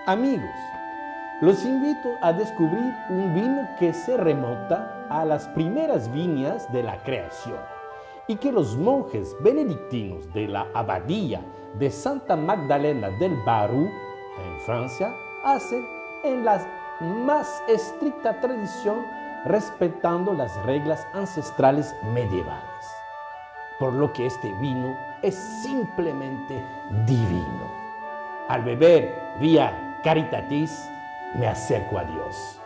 Amigos, los invito a descubrir un vino que se remonta a las primeras viñas de la creación y que los monjes benedictinos de la abadía de Santa Magdalena del Barou, en Francia, hacen en la más estricta tradición, respetando las reglas ancestrales medievales. Por lo que este vino es simplemente divino. Al beber vía Caritatis, me acerco a Dios.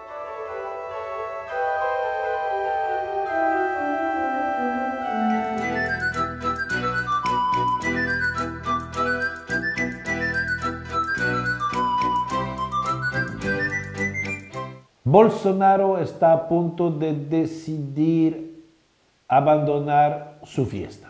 Bolsonaro está a punto de decidir abandonar su fiesta.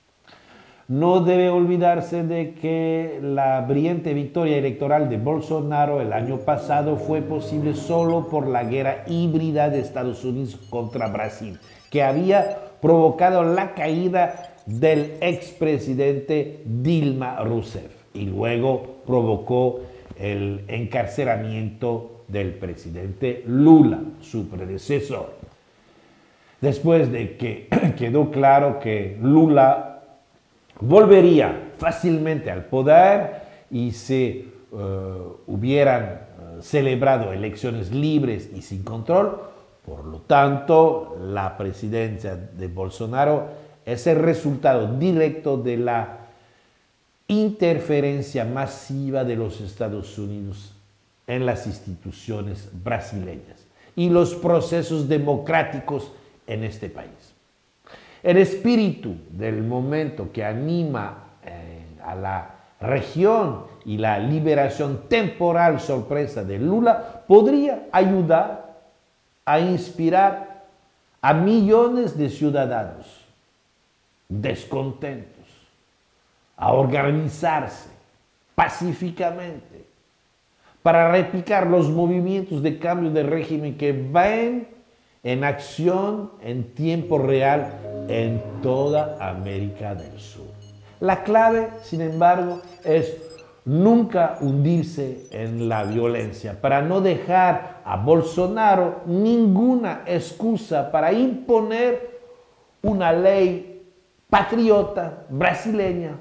No debe olvidarse de que la brillante victoria electoral de Bolsonaro el año pasado fue posible solo por la guerra híbrida de Estados Unidos contra Brasil, que había provocado la caída del expresidente Dilma Rousseff y luego provocó el encarcelamiento del presidente Lula, su predecesor. Después de que quedó claro que Lula volvería fácilmente al poder y se hubieran celebrado elecciones libres y sin control, por lo tanto, la presidencia de Bolsonaro es el resultado directo de la interferencia masiva de los Estados Unidos en las instituciones brasileñas y los procesos democráticos en este país. El espíritu del momento que anima a la región y la liberación temporal sorpresa de Lula podría ayudar a inspirar a millones de ciudadanos descontentos a organizarse pacíficamente para replicar los movimientos de cambio de régimen que van en acción en tiempo real en toda América del Sur. La clave, sin embargo, es nunca hundirse en la violencia para no dejar a Bolsonaro ninguna excusa para imponer una ley patriota brasileña.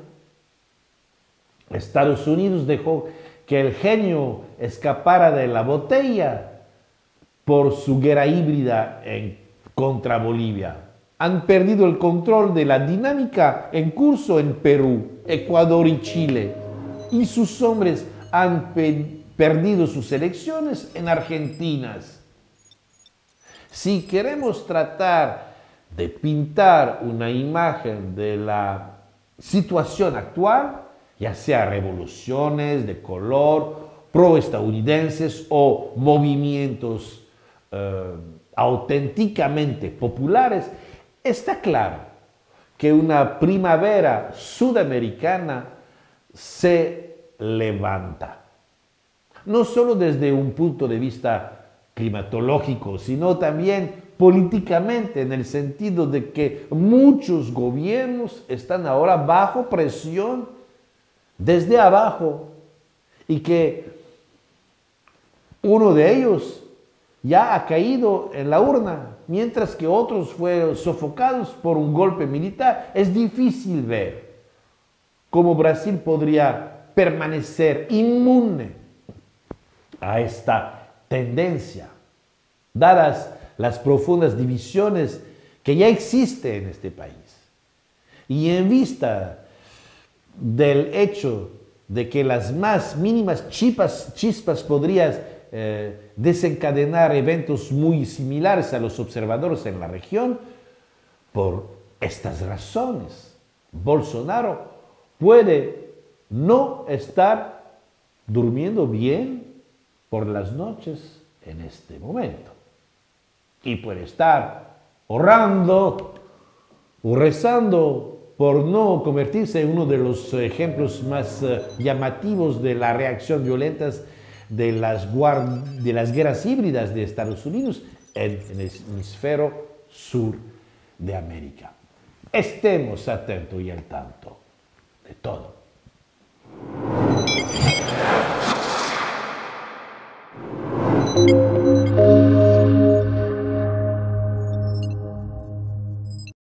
Estados Unidos dejó que el genio escapara de la botella por su guerra híbrida contra Bolivia. Han perdido el control de la dinámica en curso en Perú, Ecuador y Chile. Y sus hombres han perdido sus elecciones en Argentina. Si queremos tratar de pintar una imagen de la situación actual, ya sea revoluciones de color, pro-estadounidenses o movimientos auténticamente populares, está claro que una primavera sudamericana se levanta. No solo desde un punto de vista climatológico, sino también políticamente, en el sentido de que muchos gobiernos están ahora bajo presión desde abajo y que uno de ellos ya ha caído en la urna, mientras que otros fueron sofocados por un golpe militar. Es difícil ver cómo Brasil podría permanecer inmune a esta tendencia, dadas las profundas divisiones que ya existen en este país. Y en vista del hecho de que las más mínimas chispas podrían desencadenar eventos muy similares a los observadores en la región, por estas razones, Bolsonaro puede no estar durmiendo bien por las noches en este momento y puede estar orando o rezando por no convertirse en uno de los ejemplos más llamativos de la reacción violenta de las guerras híbridas de Estados Unidos en el hemisferio sur de América. Estemos atentos y al tanto de todo.